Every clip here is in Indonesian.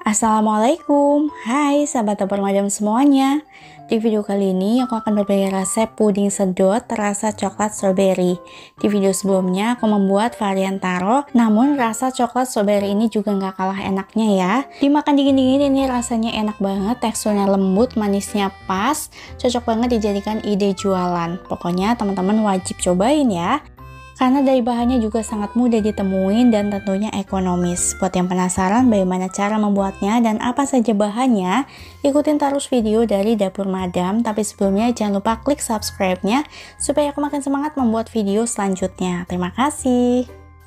Assalamualaikum, hai sahabat dapur madam semuanya. Di video kali ini aku akan berbagi resep puding sedot rasa coklat strawberry. Di video sebelumnya aku membuat varian taro, namun rasa coklat strawberry ini juga nggak kalah enaknya ya. Dimakan dingin-dingin ini rasanya enak banget, teksturnya lembut, manisnya pas, cocok banget dijadikan ide jualan. Pokoknya teman-teman wajib cobain ya. Karena dari bahannya juga sangat mudah ditemuin dan tentunya ekonomis. Buat yang penasaran bagaimana cara membuatnya dan apa saja bahannya, ikutin terus video dari Dapur Madam. Tapi sebelumnya jangan lupa klik subscribe-nya supaya aku makin semangat membuat video selanjutnya. Terima kasih.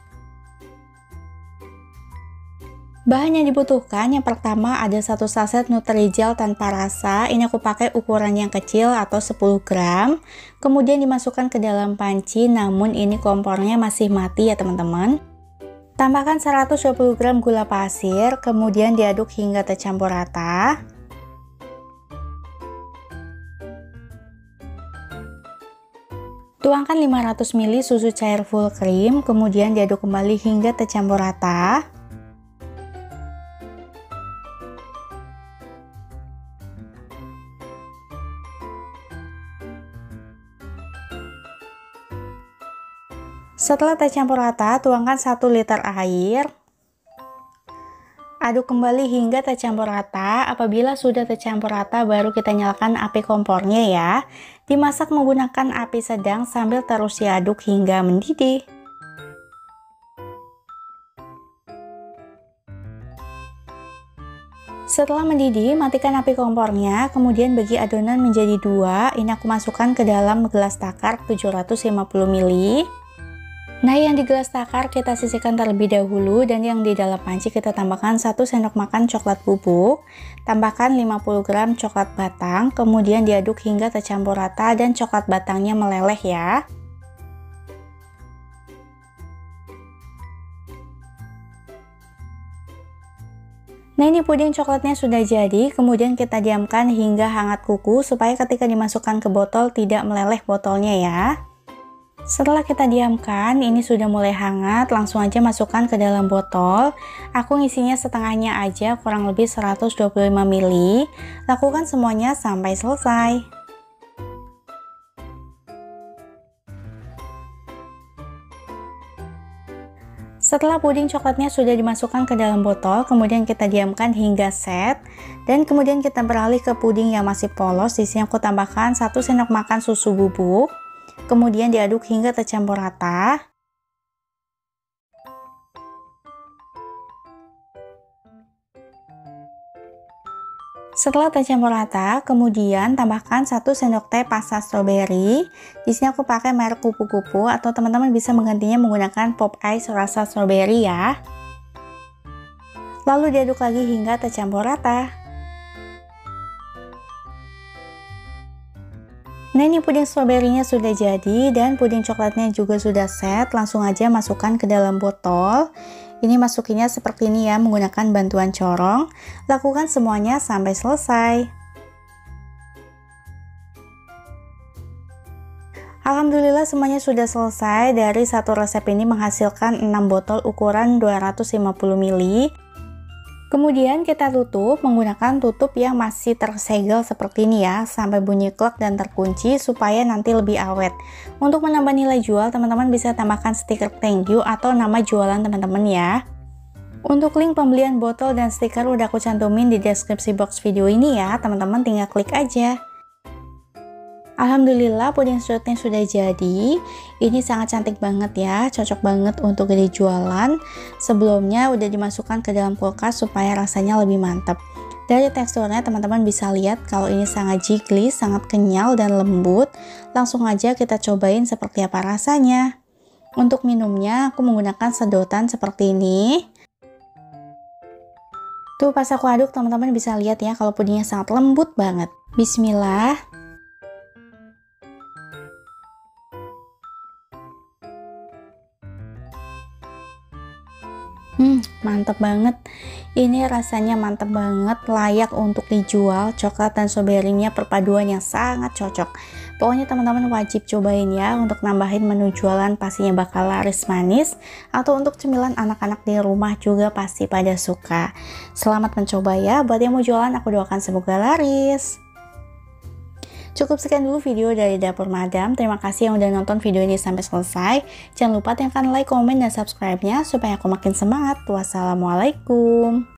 Bahan yang dibutuhkan yang pertama ada 1 saset Nutrijel tanpa rasa. Ini aku pakai ukuran yang kecil atau 10 gram. Kemudian dimasukkan ke dalam panci, namun ini kompornya masih mati ya teman-teman. Tambahkan 120 gram gula pasir, kemudian diaduk hingga tercampur rata. Tuangkan 500 ml susu cair full cream, kemudian diaduk kembali hingga tercampur rata. Setelah tercampur rata, tuangkan 1 liter air. Aduk kembali hingga tercampur rata. Apabila sudah tercampur rata, baru kita nyalakan api kompornya ya. Dimasak menggunakan api sedang sambil terus diaduk hingga mendidih. Setelah mendidih, matikan api kompornya, kemudian bagi adonan menjadi 2. Ini aku masukkan ke dalam gelas takar 750 ml. Nah, yang di gelas takar kita sisihkan terlebih dahulu, dan yang di dalam panci kita tambahkan 1 sendok makan coklat bubuk, tambahkan 50 gram coklat batang, kemudian diaduk hingga tercampur rata dan coklat batangnya meleleh ya. Nah, ini puding coklatnya sudah jadi, kemudian kita diamkan hingga hangat kuku supaya ketika dimasukkan ke botol tidak meleleh botolnya ya. Setelah kita diamkan, ini sudah mulai hangat, langsung aja masukkan ke dalam botol. Aku ngisinya setengahnya aja, kurang lebih 125 ml. Lakukan semuanya sampai selesai. Setelah puding coklatnya sudah dimasukkan ke dalam botol, kemudian kita diamkan hingga set. Dan kemudian kita beralih ke puding yang masih polos. Di sini aku tambahkan 1 sendok makan susu bubuk. Kemudian diaduk hingga tercampur rata. Setelah tercampur rata, kemudian tambahkan 1 sendok teh pasta stroberi. Di sini aku pakai merek kupu-kupu, atau teman-teman bisa menggantinya menggunakan pop ice rasa stroberi ya. Lalu diaduk lagi hingga tercampur rata. Nah, ini puding stroberinya sudah jadi dan puding coklatnya juga sudah set. Langsung aja masukkan ke dalam botol. Ini masukinnya seperti ini ya, menggunakan bantuan corong. Lakukan semuanya sampai selesai. Alhamdulillah semuanya sudah selesai. Dari satu resep ini menghasilkan 6 botol ukuran 250 ml. Kemudian kita tutup menggunakan tutup yang masih tersegel seperti ini ya, sampai bunyi klek dan terkunci supaya nanti lebih awet. Untuk menambah nilai jual, teman-teman bisa tambahkan stiker thank you atau nama jualan teman-teman ya. Untuk link pembelian botol dan stiker udah aku cantumin di deskripsi box video ini ya, teman-teman tinggal klik aja. Alhamdulillah puding sedotnya sudah jadi. Ini sangat cantik banget ya, cocok banget untuk ide jualan. Sebelumnya udah dimasukkan ke dalam kulkas supaya rasanya lebih mantap. Dari teksturnya teman-teman bisa lihat kalau ini sangat jiggly, sangat kenyal dan lembut. Langsung aja kita cobain seperti apa rasanya. Untuk minumnya aku menggunakan sedotan seperti ini. Tuh pas aku aduk teman-teman bisa lihat ya kalau pudingnya sangat lembut banget. Bismillah. Mantep banget. Ini rasanya mantep banget, layak untuk dijual. Coklat dan stroberinya perpaduan yang sangat cocok. Pokoknya teman-teman wajib cobain ya untuk nambahin menu jualan, pastinya bakal laris manis. Atau untuk cemilan anak-anak di rumah juga pasti pada suka. Selamat mencoba ya, buat yang mau jualan aku doakan semoga laris. Cukup sekian dulu video dari Dapur Madam. Terima kasih yang udah nonton video ini sampai selesai. Jangan lupa tekan like, komen, dan subscribe-nya supaya aku makin semangat. Wassalamualaikum.